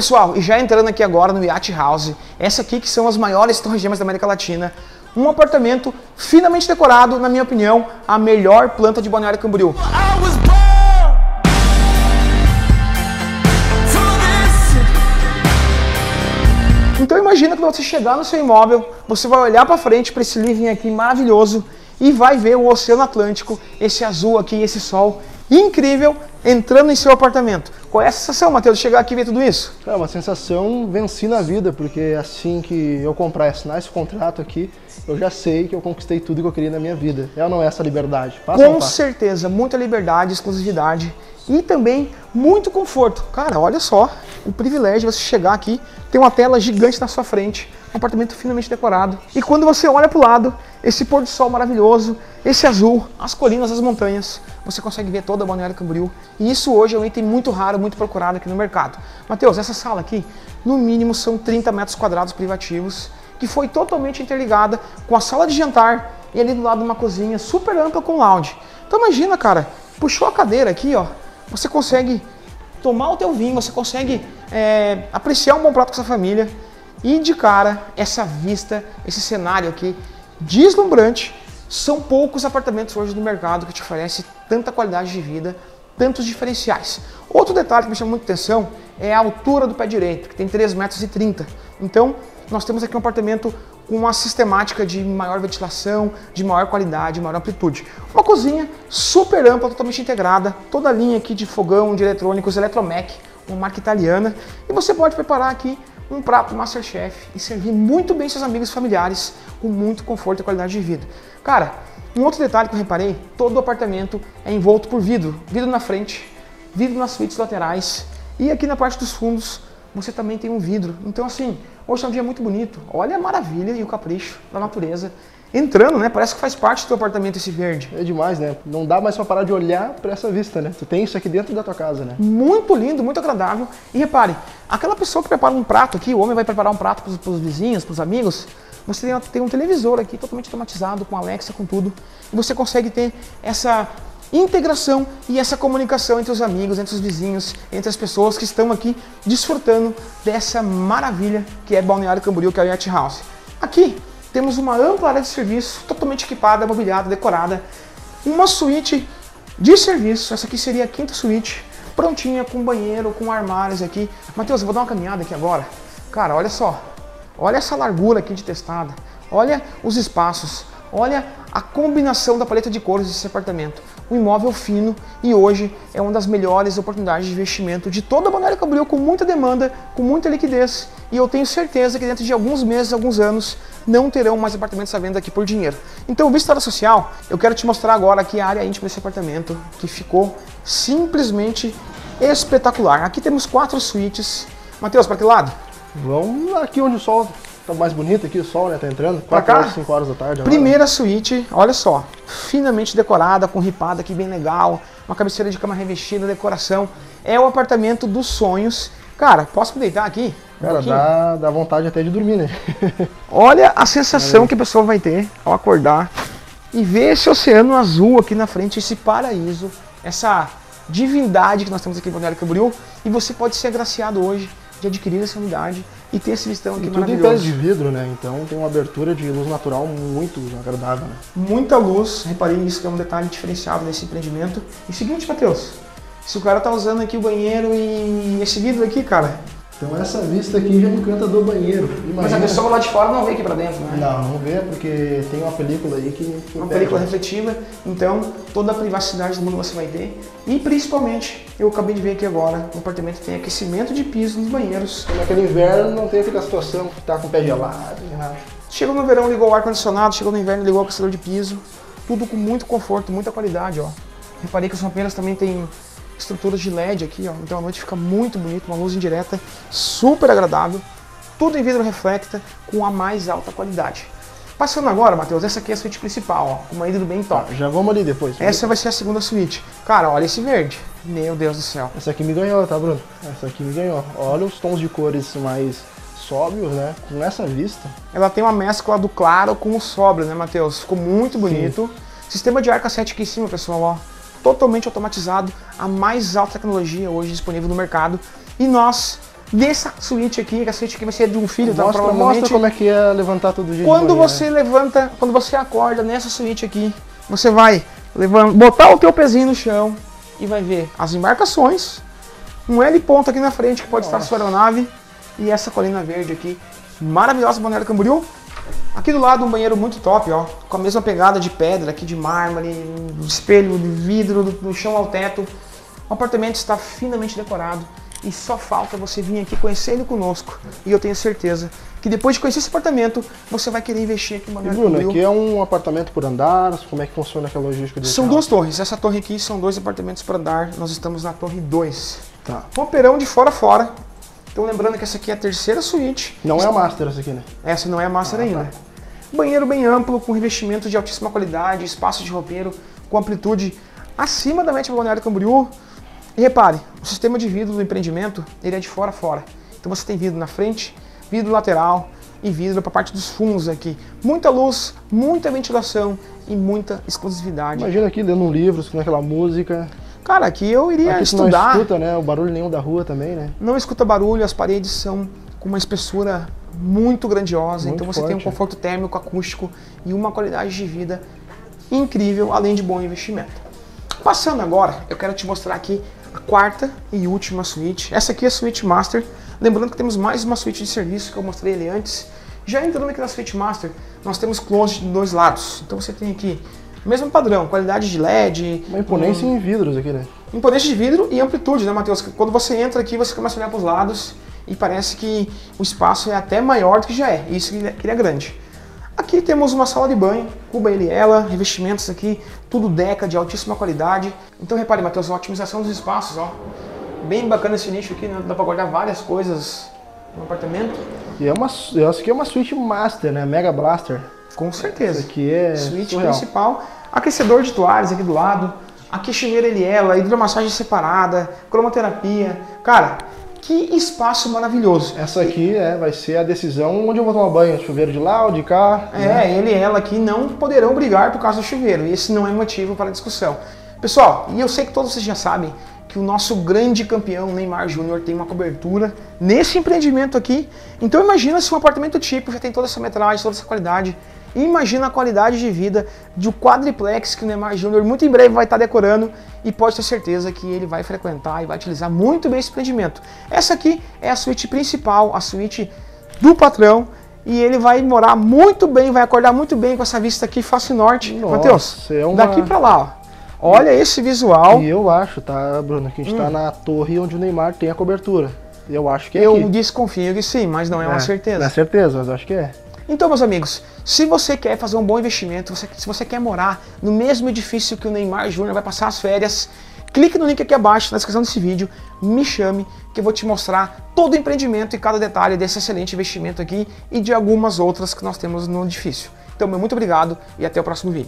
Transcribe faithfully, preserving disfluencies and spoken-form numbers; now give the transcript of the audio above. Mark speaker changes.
Speaker 1: pessoal, e já entrando aqui agora no Yacht House, essa aqui que são as maiores torres gêmeas da América Latina, um apartamento finamente decorado, na minha opinião, a melhor planta de Balneário Camboriú. Então imagina quando você chegar no seu imóvel, você vai olhar para frente para esse living aqui maravilhoso e vai ver o Oceano Atlântico, esse azul aqui, esse sol incrível entrando em seu apartamento. Qual é a sensação, Matheus, de chegar aqui e ver tudo isso?
Speaker 2: É uma sensação venci na vida, porque assim que eu comprar e assinar esse contrato aqui, eu já sei que eu conquistei tudo que eu queria na minha vida. É ou não é essa liberdade? Passa
Speaker 1: Com certeza, muita liberdade, exclusividade e também muito conforto. Cara, olha só o privilégio de você chegar aqui, ter uma tela gigante na sua frente, um apartamento finamente decorado. E quando você olha para o lado, esse pôr do sol maravilhoso, esse azul, as colinas, as montanhas, você consegue ver toda a Balneário Camboriú. E isso hoje é um item muito raro, muito procurado aqui no mercado. Matheus, essa sala aqui, no mínimo são trinta metros quadrados privativos, que foi totalmente interligada com a sala de jantar e ali do lado uma cozinha super ampla com lounge. Então imagina, cara, puxou a cadeira aqui, ó, você consegue tomar o teu vinho, você consegue é, apreciar um bom prato com sua família e de cara, essa vista, esse cenário aqui deslumbrante. São poucos apartamentos hoje no mercado que te oferecem tanta qualidade de vida, tantos diferenciais. Outro detalhe que me chama muita atenção é a altura do pé direito, que tem três metros e trinta. Então, nós temos aqui um apartamento com uma sistemática de maior ventilação, de maior qualidade, maior amplitude. Uma cozinha super ampla, totalmente integrada, toda a linha aqui de fogão, de eletrônicos, Eletromec, uma marca italiana. E você pode preparar aqui um prato Masterchef e servir muito bem seus amigos e familiares com muito conforto e qualidade de vida. Cara, um outro detalhe que eu reparei, todo o apartamento é envolto por vidro, vidro na frente, vidro nas suítes laterais e aqui na parte dos fundos você também tem um vidro. Então assim, hoje é um dia muito bonito, olha a maravilha e o capricho da natureza entrando, né? Parece que faz parte do teu apartamento esse verde.
Speaker 2: É demais, né? Não dá mais pra parar de olhar pra essa vista, né? Tu tem isso aqui dentro da tua casa, né?
Speaker 1: Muito lindo, muito agradável. E repare, aquela pessoa que prepara um prato aqui, o homem vai preparar um prato pros, pros vizinhos, pros amigos, você tem, tem um televisor aqui totalmente automatizado, com Alexa, com tudo. E você consegue ter essa integração e essa comunicação entre os amigos, entre os vizinhos, entre as pessoas que estão aqui desfrutando dessa maravilha que é Balneário Camboriú, que é o Yacht House. Aqui temos uma ampla área de serviço, totalmente equipada, mobiliada, decorada. Uma suíte de serviço, essa aqui seria a quinta suíte, prontinha, com banheiro, com armários aqui. Matheus, eu vou dar uma caminhada aqui agora. Cara, olha só, olha essa largura aqui de testada, olha os espaços, olha a combinação da paleta de cores desse apartamento. Um imóvel fino e hoje é uma das melhores oportunidades de investimento de toda a Balneário Camboriú, com muita demanda, com muita liquidez. E eu tenho certeza que dentro de alguns meses, alguns anos, não terão mais apartamentos à venda aqui por dinheiro. Então, Vista Social, eu quero te mostrar agora aqui a área íntima desse apartamento, que ficou simplesmente espetacular. Aqui temos quatro suítes. Matheus, para que lado?
Speaker 2: Vamos aqui onde o sol tá mais bonito, aqui o sol, né, tá entrando.
Speaker 1: Pra cá?
Speaker 2: Horas, cinco horas da tarde agora.
Speaker 1: Primeira suíte, olha só, finamente decorada, com ripada aqui bem legal, uma cabeceira de cama revestida, decoração. É o apartamento dos sonhos. Cara, posso me deitar aqui? Um
Speaker 2: Cara, dá, dá vontade até de dormir, né?
Speaker 1: Olha a sensação que a pessoa vai ter ao acordar e ver esse oceano azul aqui na frente, esse paraíso, essa divindade que nós temos aqui em Balneário Camboriú. E você pode ser agraciado hoje de adquirir essa unidade e ter esse vistão aqui
Speaker 2: e tudo
Speaker 1: maravilhoso.
Speaker 2: em pés de vidro, né? Então tem uma abertura de luz natural muito agradável, né?
Speaker 1: Muita luz, reparei isso que é um detalhe diferenciado desse empreendimento. E seguinte, Matheus, se o cara tá usando aqui o banheiro e esse vidro aqui, cara...
Speaker 2: Então essa vista aqui já encanta do banheiro. Imagina...
Speaker 1: Mas a pessoa lá de fora não vê aqui pra dentro, né?
Speaker 2: Não, não vê porque tem uma película aí que... que
Speaker 1: uma
Speaker 2: pega.
Speaker 1: película refletiva, então toda a privacidade do mundo você vai ter. E principalmente, eu acabei de ver aqui agora, o apartamento tem aquecimento de piso nos banheiros.
Speaker 2: Naquele inverno não tem aquela situação que tá com o pé gelado, né?
Speaker 1: Chegou no verão, ligou o ar-condicionado, chegou no inverno, ligou o aquecedor de piso. Tudo com muito conforto, muita qualidade, ó. Reparei que os rompeiros também tem estruturas de L E D aqui, ó. Então a noite fica muito bonito, uma luz indireta, super agradável. Tudo em vidro reflecta, com a mais alta qualidade. Passando agora, Matheus, essa aqui é a suíte principal, ó, com uma hidro bem top.
Speaker 2: Ah, já vamos ali depois.
Speaker 1: Essa vai ser a segunda suíte. Cara, olha esse verde. Meu Deus do céu.
Speaker 2: Essa aqui me ganhou, tá, Bruno? Essa aqui me ganhou. Olha os tons de cores mais sóbrios, né? Com essa vista.
Speaker 1: Ela tem uma mescla do claro com o sóbrio, né, Matheus? Ficou muito bonito. Sim. Sistema de ar cassete aqui em cima, pessoal, ó. Totalmente automatizado, a mais alta tecnologia hoje disponível no mercado. E nós dessa suíte aqui, que a suíte aqui vai ser de um filho, tá?
Speaker 2: Mostra,
Speaker 1: Provavelmente.
Speaker 2: mostra como é que é levantar todo dia.
Speaker 1: Quando
Speaker 2: de manhã.
Speaker 1: você levanta, quando você acorda nessa suíte aqui, você vai levantar, botar o teu pezinho no chão e vai ver as embarcações, um L ponto aqui na frente que pode Nossa. estar sua aeronave e essa colina verde aqui, maravilhosa Balneário Camboriú. Aqui do lado um banheiro muito top, ó, com a mesma pegada de pedra aqui, de mármore, espelho de vidro do, do chão ao teto. O apartamento está finamente decorado e só falta você vir aqui conhecer ele conosco. E eu tenho certeza que depois de conhecer esse apartamento, você vai querer investir aqui no Balneário
Speaker 2: Bruno,
Speaker 1: Camboriú.
Speaker 2: aqui é um apartamento por andar, como é que funciona aquela logística desse
Speaker 1: São
Speaker 2: carro?
Speaker 1: duas torres, essa torre aqui são dois apartamentos por andar, nós estamos na torre dois.
Speaker 2: Tá.
Speaker 1: Roupeirão de fora a fora. Então lembrando que essa aqui é a terceira suíte.
Speaker 2: Não é a Master essa aqui, né?
Speaker 1: Essa não é a Master
Speaker 2: ah,
Speaker 1: ainda.
Speaker 2: Tá.
Speaker 1: Banheiro bem amplo, com revestimento de altíssima qualidade, espaço de roupeiro com amplitude acima da média do Balneário Camboriú. E repare, o sistema de vidro do empreendimento ele é de fora a fora. Então você tem vidro na frente, vidro lateral e vidro para a parte dos fundos aqui. Muita luz, muita ventilação e muita exclusividade.
Speaker 2: Imagina aqui lendo um livro, escutando aquela música.
Speaker 1: Cara, aqui eu iria
Speaker 2: aqui
Speaker 1: estudar.
Speaker 2: Não escuta, né? O barulho nenhum da rua também, né?
Speaker 1: Não escuta barulho, as paredes são com uma espessura muito grandiosa,
Speaker 2: muito
Speaker 1: então você
Speaker 2: forte.
Speaker 1: tem um conforto térmico, acústico e uma qualidade de vida incrível, além de bom investimento. Passando agora, eu quero te mostrar aqui a quarta e última suíte. Essa aqui é a suíte Master. Lembrando que temos mais uma suíte de serviço que eu mostrei ali antes. Já entrando aqui na suíte Master, nós temos closet de dois lados. Então você tem aqui o mesmo padrão, qualidade de L E D.
Speaker 2: Uma imponência um... em vidros aqui, né?
Speaker 1: Imponência de vidro e amplitude, né, Matheus? Quando você entra aqui, você começa a olhar para os lados e parece que o espaço é até maior do que já é. Isso que ele é grande. Aqui temos uma sala de banho, cuba ele e ela, revestimentos aqui, tudo Deca de altíssima qualidade. Então repare, Matheus, a otimização dos espaços, ó. Bem bacana esse nicho aqui, né? Dá para guardar várias coisas no apartamento.
Speaker 2: E é uma, essa aqui é uma suíte Master, né? Mega Blaster.
Speaker 1: Com certeza.
Speaker 2: Essa aqui é
Speaker 1: suíte
Speaker 2: surreal.
Speaker 1: Principal, aquecedor de toalhas aqui do lado, aqui chuveiro ele e ela, hidromassagem separada, cromoterapia. Cara, que espaço maravilhoso.
Speaker 2: Essa aqui é, vai ser a decisão onde eu vou tomar banho, chuveiro de lá ou de cá.
Speaker 1: É,
Speaker 2: né?
Speaker 1: ele e ela aqui não poderão brigar por causa do chuveiro, e esse não é motivo para discussão. Pessoal, e eu sei que todos vocês já sabem que o nosso grande campeão Neymar Júnior tem uma cobertura nesse empreendimento aqui. Então imagina se um apartamento tipo já tem toda essa metragem, toda essa qualidade. E imagina a qualidade de vida do quadriplex que o Neymar Júnior muito em breve vai estar decorando e pode ter certeza que ele vai frequentar e vai utilizar muito bem esse empreendimento. Essa aqui é a suíte principal, a suíte do patrão, e ele vai morar muito bem, vai acordar muito bem com essa vista aqui, face norte. Matheus,
Speaker 2: é uma...
Speaker 1: daqui para lá, ó. Olha esse visual.
Speaker 2: E eu acho, tá, Bruno, que a gente hum. tá na torre onde o Neymar tem a cobertura. Eu acho que é
Speaker 1: Eu
Speaker 2: aqui.
Speaker 1: desconfio que sim, mas não é, é uma certeza.
Speaker 2: Não é certeza, mas acho que é.
Speaker 1: Então, meus amigos, se você quer fazer um bom investimento, você, se você quer morar no mesmo edifício que o Neymar Júnior vai passar as férias, clique no link aqui abaixo, na descrição desse vídeo, me chame, que eu vou te mostrar todo o empreendimento e cada detalhe desse excelente investimento aqui e de algumas outras que nós temos no edifício. Então, meu muito obrigado e até o próximo vídeo.